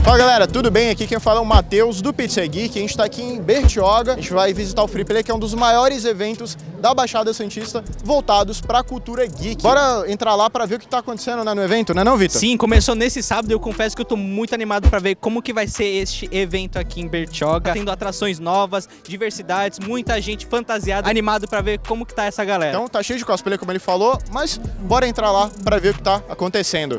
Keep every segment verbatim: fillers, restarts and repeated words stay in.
Fala galera, tudo bem? Aqui quem fala é o Matheus do Pizza Geek. A gente tá aqui em Bertioga. A gente vai visitar o Free Play, que é um dos maiores eventos da Baixada Santista voltados pra cultura geek. Bora entrar lá pra ver o que tá acontecendo, né, no evento, né não, Vitor? Sim, começou nesse sábado e eu confesso que eu tô muito animado pra ver como que vai ser este evento aqui em Bertioga. Tendo atrações novas, diversidades, muita gente fantasiada, animado pra ver como que tá essa galera. Então tá cheio de cosplay, como ele falou, mas bora entrar lá pra ver o que tá acontecendo.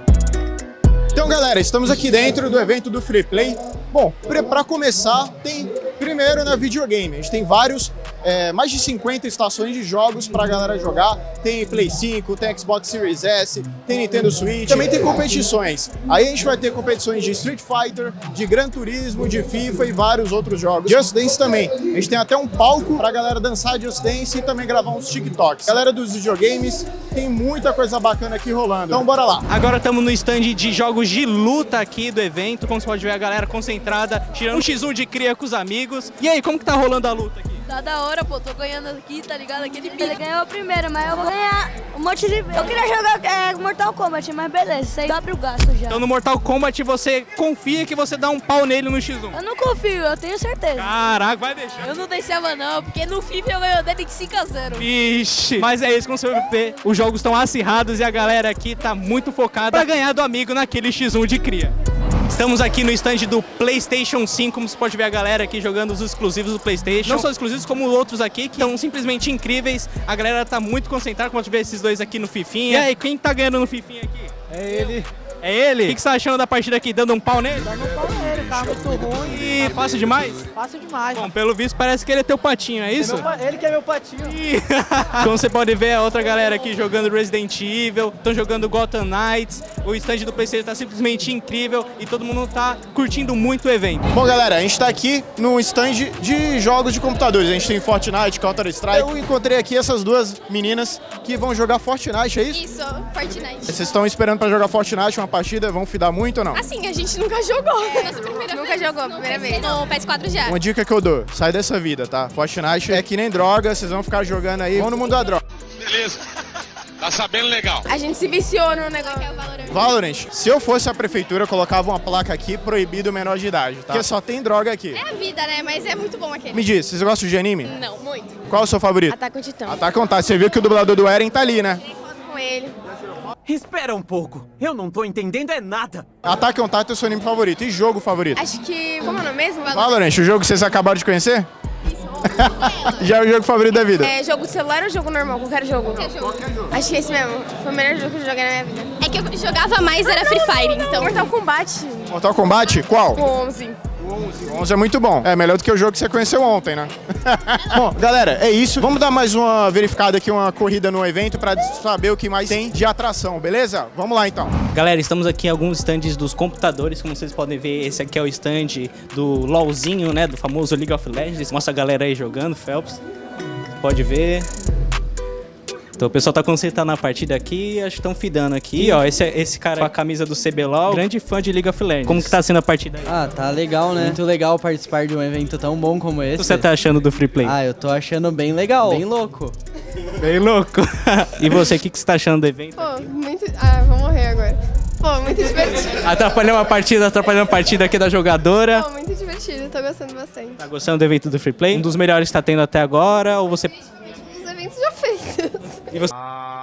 Então galera, estamos aqui dentro do evento do Free Play. Bom, para começar, tem primeiro na videogame. A gente tem vários, é, mais de cinquenta estações de jogos pra galera jogar. Tem Play cinco, tem Xbox Series S, tem Nintendo Switch. Também tem competições. Aí a gente vai ter competições de Street Fighter, de Gran Turismo, de FIFA e vários outros jogos. Just Dance também. A gente tem até um palco pra galera dançar Just Dance e também gravar uns TikToks. Galera dos videogames, tem muita coisa bacana aqui rolando. Então bora lá. Agora estamos no stand de jogos de luta aqui do evento. Como você pode ver, a galera concentrada, tirando um xis um de cria com os amigos. E aí, como que tá rolando a luta aqui? Tá da hora, pô, tô ganhando aqui, tá ligado? Aquele pique. Ele ganhou o primeiro, mas eu vou ganhar um monte de... Eu queria jogar é, Mortal Kombat, mas beleza, isso aí dobra o gasto já. Então no Mortal Kombat você confia que você dá um pau nele no xis um? Eu não confio, eu tenho certeza. Caraca, vai deixar. Eu não deixava não, porque no FIFA eu ganhei dele de cinco a zero. Vixe, mas é isso, como você vai ver, os jogos estão acirrados e a galera aqui tá muito focada pra ganhar do amigo naquele xis um de cria. Estamos aqui no stand do PlayStation cinco, como você pode ver a galera aqui jogando os exclusivos do PlayStation. Não só exclusivos, como outros aqui, que são simplesmente incríveis. A galera tá muito concentrada, como você vê esses dois aqui no Fifinha. E aí, quem tá ganhando no Fifinha aqui? É ele. É ele? O que, que você tá achando da partida aqui? Dando um pau nele? Dando um pau nele, tá muito ruim. E tá fácil demais? Fácil demais. Bom, pelo visto parece que ele é teu patinho, é isso? É ele que é meu patinho. E... Como você pode ver, a outra galera aqui jogando Resident Evil, estão jogando Gotham Knights. O stand do PlayStation tá simplesmente incrível e todo mundo tá curtindo muito o evento. Bom galera, a gente tá aqui no stand de jogos de computadores. A gente tem Fortnite, Counter-Strike. Eu encontrei aqui essas duas meninas que vão jogar Fortnite, é isso? Isso, Fortnite. Vocês estão esperando pra jogar Fortnite, uma partida, vão fidar muito ou não? Assim, a gente nunca jogou. Nossa primeira nunca vez. jogou, primeira vez. No P S quatro já. Uma dica que eu dou, sai dessa vida, tá? Fortnite é que nem droga, vocês vão ficar jogando aí, vão no mundo da droga. Beleza. Tá sabendo legal. A gente se viciou no negócio. Que é o Valorant. Valorant, se eu fosse a prefeitura, eu colocava uma placa aqui, proibido menor de idade, tá? Porque só tem droga aqui. É a vida, né? Mas é muito bom aqui. Me diz, vocês gostam de anime? Não, muito. Qual é o seu favorito? Ataque on Titã. Ataque on Titan. Você viu que o dublador do Eren tá ali, né? Tirei foto com ele. Espera um pouco, eu não tô entendendo é nada. Ataque on Titan é o seu anime favorito. E jogo favorito? Acho que... Como é o nome mesmo? Valorant, o jogo que vocês acabaram de conhecer? Isso. Já é o jogo favorito da vida? É jogo de celular ou jogo normal? Qualquer jogo? Qualquer jogo. Qualquer jogo. Acho que esse mesmo. Foi o melhor jogo que eu joguei na minha vida. É que eu jogava mais, era Free Fire, então... Mortal Kombat. Mortal Kombat? Qual? O onze. O onze é muito bom. É melhor do que o jogo que você conheceu ontem, né? Bom, galera, é isso. Vamos dar mais uma verificada aqui, uma corrida no evento pra saber o que mais tem de atração, beleza? Vamos lá, então. Galera, estamos aqui em alguns stands dos computadores. Como vocês podem ver, esse aqui é o stand do LOLzinho, né? Do famoso League of Legends. Mostra a galera aí jogando, Phelps. Pode ver. Então o pessoal tá concentrado na partida aqui, acho que estão fidando aqui. E ó, esse, esse cara com a camisa do C B L O L, grande fã de League of Legends. Como que tá sendo a partida aí? Ah, tá legal, né? Muito legal participar de um evento tão bom como esse. O que você tá achando do Free Play? Ah, eu tô achando bem legal, bem louco. Bem louco. E você, o que, que você tá achando do evento? Pô, muito... Ah, vou morrer agora. Pô, muito divertido. Atrapalhou a partida, atrapalhando a partida aqui da jogadora. Pô, muito divertido, tô gostando bastante. Tá gostando do evento do Free Play? Um dos melhores que tá tendo até agora, ou você... Os eventos já feitos. E você...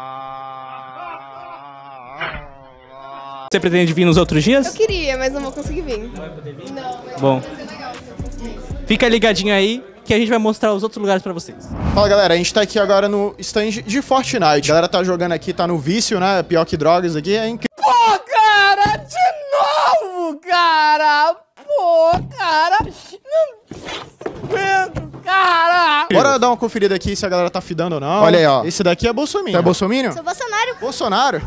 Você pretende vir nos outros dias? Eu queria, mas não vou conseguir vir. Não vai poder vir? Não. Bom. Fica ligadinho aí que a gente vai mostrar os outros lugares pra vocês. Fala, galera, a gente tá aqui agora no stand de Fortnite. A galera tá jogando aqui, tá no vício, né? Pior que drogas aqui, é incrível. Pô, cara, de novo, cara. Pô, cara. Não aguento, cara. Bora dar uma conferida aqui se a galera tá fidando ou não. Olha aí, ó. Esse daqui é Bolsonaro. Você é Bolsonaro? Sou Bolsonaro. Bolsonaro?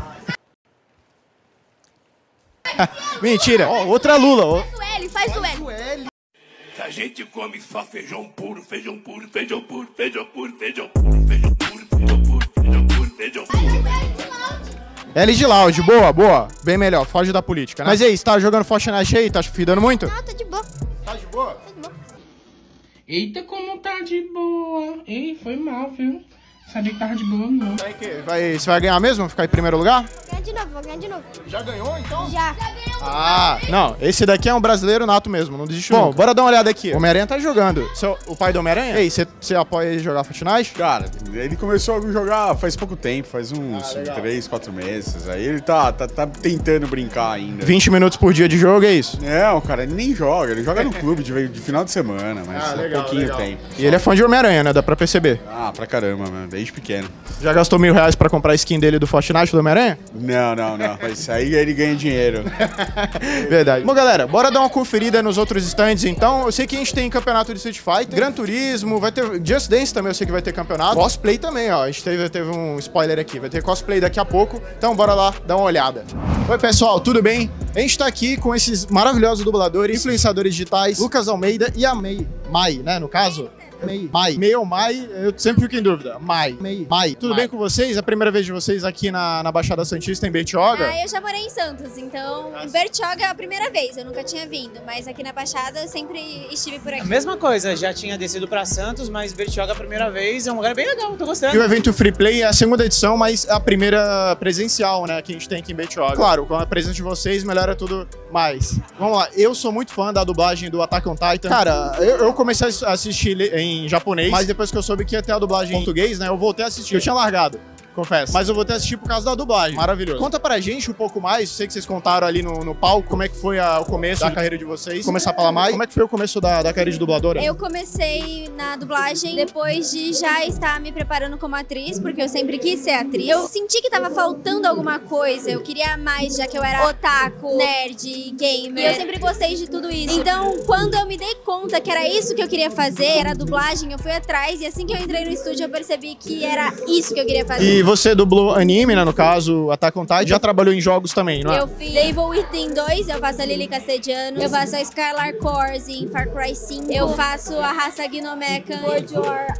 Mentira. Ó, outra Lula. Ó. Faz o L, faz o L. A gente come só feijão puro, feijão puro, feijão puro, feijão puro, feijão puro, feijão puro, feijão puro, feijão puro, feijão puro. L de Loud, boa, boa. Bem melhor, foge da política, né? Mas e aí, você tá jogando Fortnite aí? Tá fidando muito? Não, tá de boa. Tá de boa? Tá de boa. Eita, como tá de boa. Ei, foi mal, viu? Sabia que tava de boa, não. Vai, que? Vai, você vai ganhar mesmo? Ficar em primeiro lugar? Ganha de novo. novo, vou ganhar de novo. Já ganhou, então? Já. Ah, não, esse daqui é um brasileiro nato mesmo, não desiste. Bom, bora dar uma olhada aqui. O Homem-Aranha tá jogando. Seu, o pai do Homem-Aranha? Ei, você apoia ele jogar Fortnite? Cara, ele começou a jogar faz pouco tempo, faz uns Ah, três, quatro meses. Aí ele tá, tá, tá tentando brincar ainda. vinte minutos por dia de jogo, é isso? Não, cara, ele nem joga. Ele joga no clube de, de final de semana, mas Ah, há legal, pouquinho legal. tempo. E ele é fã de Homem-Aranha, né? Dá pra perceber. Ah, pra caramba, mano. Desde pequeno. Já gastou mil reais pra comprar a skin dele do Fortnite do Homem-Aranha? Não, não, não. Mas aí ele ganha dinheiro. Verdade. Bom, galera, bora dar uma conferida nos outros stands, então. Eu sei que a gente tem campeonato de Street Fighter, Gran Turismo, vai ter Just Dance também, eu sei que vai ter campeonato. Cosplay também, ó. A gente teve, teve um spoiler aqui. Vai ter cosplay daqui a pouco, então bora lá dar uma olhada. Oi, pessoal, tudo bem? A gente tá aqui com esses maravilhosos dubladores, influenciadores digitais, Lucas Almeida e a May. Mai, né, no caso? Mai. Mai. May ou Mai, eu sempre fico em dúvida. Mai. May. Mai. Tudo Mai. bem com vocês? É a primeira vez de vocês aqui na, na Baixada Santista, em Bertioga? Ah, eu já morei em Santos, então em Bertioga é a primeira vez, eu nunca tinha vindo, mas aqui na Baixada eu sempre estive por aqui. A mesma coisa, já tinha descido pra Santos, mas Bertioga a primeira vez, é um lugar bem legal, tô gostando. E o evento Free Play é a segunda edição, mas é a primeira presencial, né, que a gente tem aqui em Bertioga. Claro, com a presença de vocês, melhora tudo mais. Vamos lá, eu sou muito fã da dublagem do Attack on Titan. Cara, eu, eu comecei a assistir em japonês, mas depois que eu soube que ia ter a dublagem em português, né, eu voltei a assistir. Eu tinha largado, confesso. Mas eu voltei a assistir por causa da dublagem. Maravilhoso. Conta pra gente um pouco mais, sei que vocês contaram ali no, no palco, como é que foi a, o começo da carreira de vocês. Começar a falar mais. Como é que foi o começo da, da carreira de dubladora? Eu comecei na dublagem depois de já estar me preparando como atriz, porque eu sempre quis ser atriz. Eu senti que tava faltando alguma coisa, eu queria mais, já que eu era otaku, nerd, gamer. E eu sempre gostei de tudo isso. Então, quando eu me dei conta que era isso que eu queria fazer, era dublagem, eu fui atrás e assim que eu entrei no estúdio eu percebi que era isso que eu queria fazer. E você dublou anime, né, no caso, Attack on Titan, já trabalhou em jogos também, não é? Eu fiz Evil Within dois, eu faço a Lily Castellanos, eu faço a Skylar Corsi em Far Cry cinco, eu faço a raça Gnomeca em World War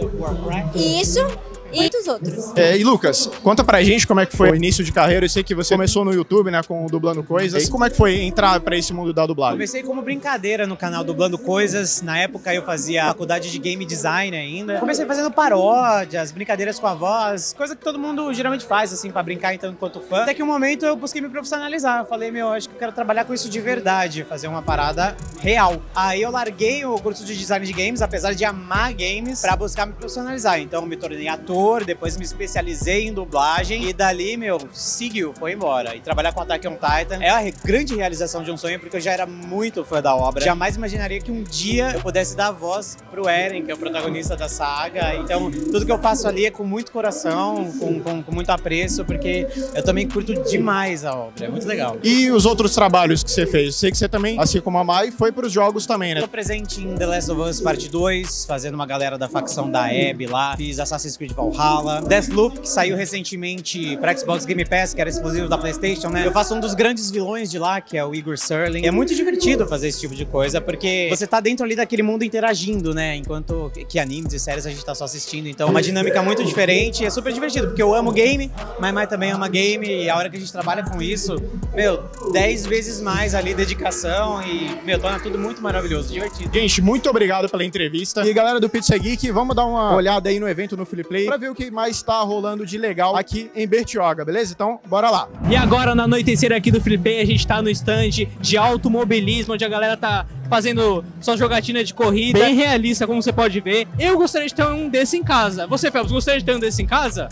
of... Isso, e muitos outros. É, e Lucas, conta pra gente como é que foi o início de carreira. Eu sei que você começou no YouTube, né, com Dublando Coisas. E como é que foi entrar pra esse mundo da dublagem? Comecei como brincadeira no canal Dublando Coisas. Na época eu fazia faculdade de game design ainda. Comecei fazendo paródias, brincadeiras com a voz, coisa que todo mundo geralmente faz, assim, pra brincar então enquanto fã. Até que um momento eu busquei me profissionalizar. Eu falei, meu, acho que eu quero trabalhar com isso de verdade, fazer uma parada real. Aí eu larguei o curso de design de games, apesar de amar games, pra buscar me profissionalizar. Então me tornei ator, depois me especializei em dublagem e dali, meu, seguiu, foi embora. E trabalhar com Attack on Titan é a grande realização de um sonho, porque eu já era muito fã da obra. Jamais imaginaria que um dia eu pudesse dar voz pro Eren, que é o protagonista da saga. Então, tudo que eu faço ali é com muito coração, com, com, com muito apreço, porque eu também curto demais a obra, é muito legal. E os outros trabalhos que você fez? Eu sei que você também, assim como a Mai, foi pros jogos também, né? Tô presente em The Last of Us Parte dois, fazendo uma galera da facção da Abby lá. Fiz Assassin's Creed Valhalla. Deathloop, que saiu recentemente pra Xbox Game Pass, que era exclusivo da PlayStation, né? Eu faço um dos grandes vilões de lá, que é o Igor Serling. É muito divertido fazer esse tipo de coisa, porque você tá dentro ali daquele mundo interagindo, né? Enquanto que animes e séries a gente tá só assistindo. Então, uma dinâmica muito diferente e é super divertido, porque eu amo game, mas Mai também ama game, e a hora que a gente trabalha com isso, meu, dez vezes mais ali dedicação e, meu, torna tudo muito maravilhoso, divertido. Gente, muito obrigado pela entrevista. E galera do Pizza Geek, vamos dar uma olhada aí no evento no Free Play pra ver o que mais tá rolando de legal aqui em Bertioga, beleza? Então, bora lá. E agora, na anoitecer aqui do Free Play, a gente tá no stand de automobilismo, onde a galera tá fazendo sua jogatina de corrida, bem realista, como você pode ver. Eu gostaria de ter um desse em casa. Você, Phelps, gostaria de ter um desse em casa?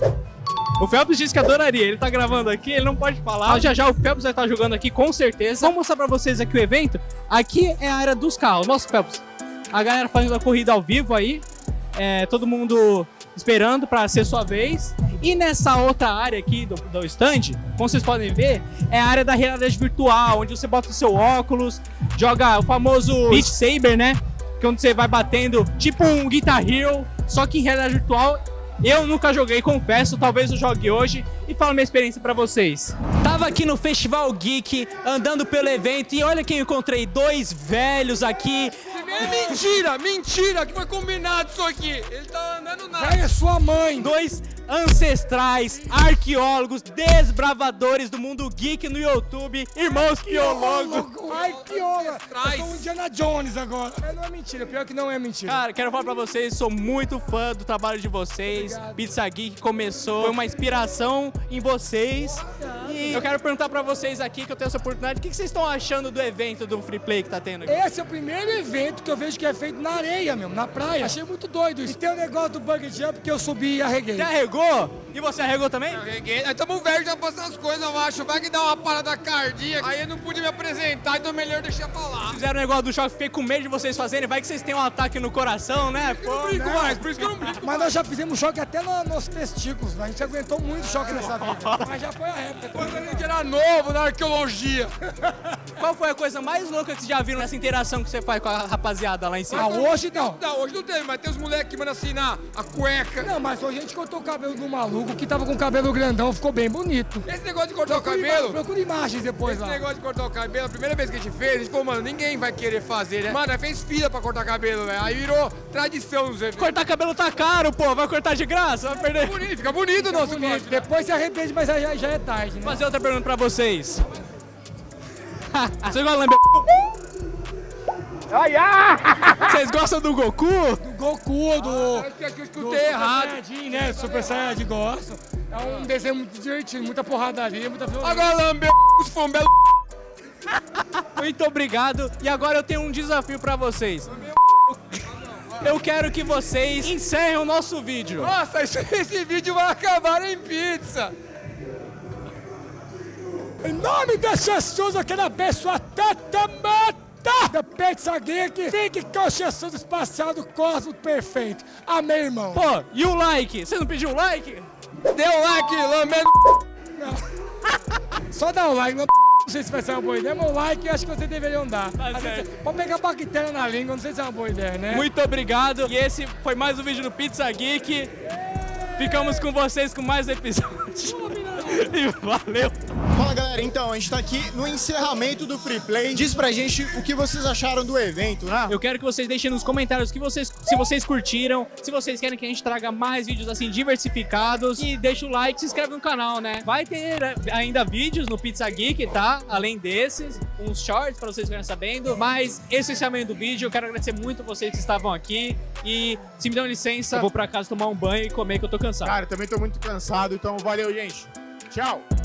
O Phelps disse que adoraria, ele tá gravando aqui, ele não pode falar. Mas já já o Phelps vai estar jogando aqui, com certeza. Vou mostrar pra vocês aqui o evento. Aqui é a área dos carros. Mostra, Phelps. A galera fazendo a corrida ao vivo aí. É, todo mundo esperando pra ser sua vez. E nessa outra área aqui do, do stand, como vocês podem ver, é a área da realidade virtual, onde você bota o seu óculos, joga o famoso Beat Saber, né? Que é onde você vai batendo, tipo um Guitar Hero, só que em realidade virtual. Eu nunca joguei, confesso, talvez eu jogue hoje e falo minha experiência pra vocês. Tava aqui no Festival Geek, andando pelo evento, e olha quem eu encontrei, dois velhos aqui. É mentira, mentira, que foi combinado isso aqui. Ele tá andando nada. Velho, é sua mãe. Dois ancestrais, arqueólogos, desbravadores do mundo geek no YouTube, irmãos biólogos. Arqueólogo. Eu sou um Indiana Jones agora. Mas não é mentira, pior que não é mentira. Cara, quero falar pra vocês, sou muito fã do trabalho de vocês. Obrigado. Pizza Geek começou, foi uma inspiração em vocês. E eu quero perguntar pra vocês aqui, que eu tenho essa oportunidade, o que vocês estão achando do evento do Free Play que tá tendo aqui? Esse é o primeiro evento que eu vejo que é feito na areia mesmo, na praia. Achei muito doido isso. E tem o negócio do bungee jump que eu subi e arreguei. Você arregou? E você arregou também? Arreguei. Nós estamos velhos, já passando as coisas, eu acho. Vai que dá uma parada cardíaca. Aí eu não pude me apresentar, então melhor deixar pra lá. Fizeram o negócio do choque, fiquei com medo de vocês fazerem. Vai que vocês têm um ataque no coração, né? Pô, eu não brinco mais, por isso que eu não brinco. Mas nós já fizemos choque até no, nos testículos. A gente aguentou muito choque nessa vida. Mas já foi a época. Quando a gente era novo na arqueologia. Qual foi a coisa mais louca que vocês já viram nessa interação que você faz com a rapaziada lá em cima? Ah, hoje não. Não, hoje não teve, mas tem os moleques que mandam assinar a cueca. Não, mas hoje a gente cortou o cabelo do maluco que tava com o cabelo grandão, ficou bem bonito. Esse negócio de cortar procura o cabelo... Ima procura imagens depois esse lá. Esse negócio de cortar o cabelo, a primeira vez que a gente fez, a gente falou, mano, ninguém vai querer fazer, né? Mano, nós fez fila pra cortar cabelo, velho. Aí virou tradição nos eventos. Cortar cabelo tá caro, pô. Vai cortar de graça, vai perder. Fica bonito, fica bonito o nosso bonito. Depois se arrepende, mas já, já é tarde, né? Vou fazer outra pergunta pra vocês. Vocês gostam de lamber... Ai, ai! Vocês gostam do Goku? Do Goku, do... Ah, acho que eu escutei errado. Saiyajin, né? Super Saiyajin, gosto. É um desenho muito divertido, muita porradaria, muita violência. Agora lambeu os fombelo. Muito obrigado. E agora eu tenho um desafio pra vocês. Eu quero que vocês encerrem o nosso vídeo. Nossa, esse, esse vídeo vai acabar em pizza. Em nome de Jesus, eu quero abençoar tanta mata da Pizza Geek. Fique com Jesus espacial do cosmos perfeito. Amém, irmão. Pô, e o like? Você não pediu o like? Dê um like, lambendo. Só dá um like, não, não sei se vai ser uma boa ideia, mas o like eu acho que vocês deveriam dar. Tá certo. Pode pegar bactéria na língua, não sei se é uma boa ideia, né? Muito obrigado. E esse foi mais um vídeo do Pizza Geek. Ficamos com vocês com mais episódios. E valeu! Fala galera, então a gente tá aqui no encerramento do Free Play. Diz pra gente o que vocês acharam do evento, né? Eu quero que vocês deixem nos comentários que vocês, se vocês curtiram, se vocês querem que a gente traga mais vídeos assim diversificados, e deixa o like, se inscreve no canal, né? Vai ter ainda vídeos no Pizza Geek, tá? Além desses, uns shorts pra vocês ficarem sabendo. Mas esse é o encerramento do vídeo. Eu quero agradecer muito vocês que estavam aqui. E se me dão licença, eu vou pra casa tomar um banho e comer que eu tô cansado. Cara, eu também tô muito cansado, então valeu, gente. Tchau!